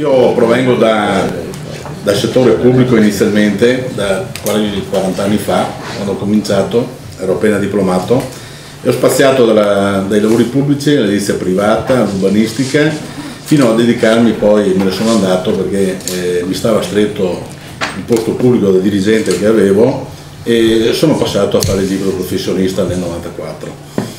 Io provengo dal settore pubblico inizialmente, da quasi 40 anni fa, quando ho cominciato, ero appena diplomato, e ho spaziato dai lavori pubblici all'edilizia privata, all'urbanistica, fino a dedicarmi, poi me ne sono andato perché mi stava stretto il posto pubblico da dirigente che avevo e sono passato a fare il libero professionista nel 94.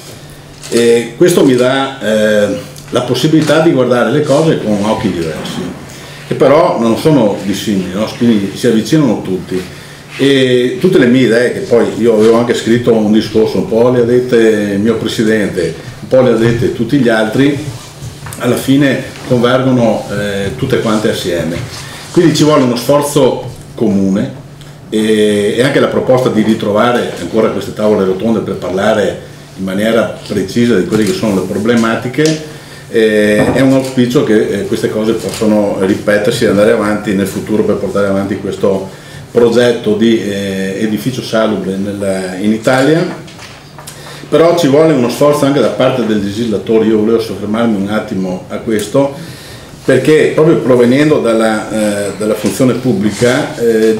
E questo mi dà la possibilità di guardare le cose con occhi diversi, che però non sono dissimili, no? Quindi si avvicinano tutti. E tutte le mie idee, che poi io avevo anche scritto un discorso, un po' le ha dette il mio presidente, un po' le ha dette tutti gli altri, alla fine convergono tutte quante assieme. Quindi ci vuole uno sforzo comune e anche la proposta di ritrovare ancora queste tavole rotonde per parlare in maniera precisa di quelle che sono le problematiche. È un auspicio che queste cose possano ripetersi e andare avanti nel futuro per portare avanti questo progetto di edificio salubre in Italia. Però ci vuole uno sforzo anche da parte del legislatore. Io volevo soffermarmi un attimo a questo, perché proprio provenendo dalla funzione pubblica,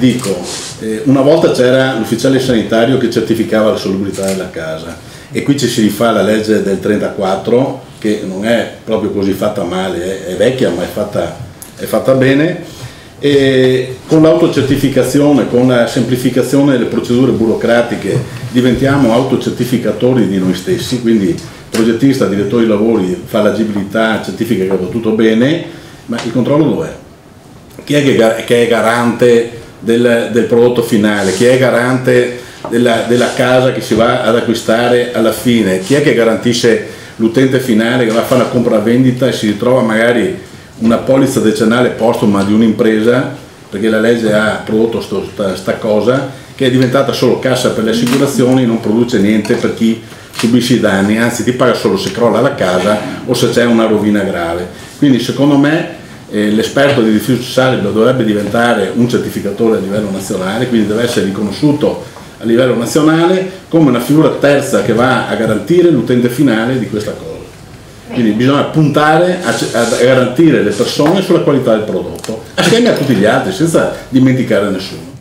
una volta c'era l'ufficiale sanitario che certificava la salubrità della casa, e qui ci si rifà alla legge del 34, che non è proprio così fatta male, è vecchia ma è fatta bene, e con l'autocertificazione, con la semplificazione delle procedure burocratiche diventiamo autocertificatori di noi stessi, quindi progettista, direttore di lavori fa l'agibilità, certifica che va tutto bene, ma il controllo dov'è? Chi è che è garante del prodotto finale? Chi è garante della casa che si va ad acquistare alla fine? Chi è che garantisce l'utente finale che va a fare una compravendita e si ritrova magari una polizza decennale postuma di un'impresa, perché la legge ha prodotto sta cosa che è diventata solo cassa per le assicurazioni, non produce niente per chi subisce i danni, anzi ti paga solo se crolla la casa o se c'è una rovina grave. Quindi secondo me l'esperto di edificio salubre dovrebbe diventare un certificatore a livello nazionale, quindi deve essere riconosciuto a livello nazionale come una figura terza che va a garantire l'utente finale di questa cosa. Quindi bisogna puntare a garantire le persone sulla qualità del prodotto, assieme a tutti gli altri, senza dimenticare nessuno.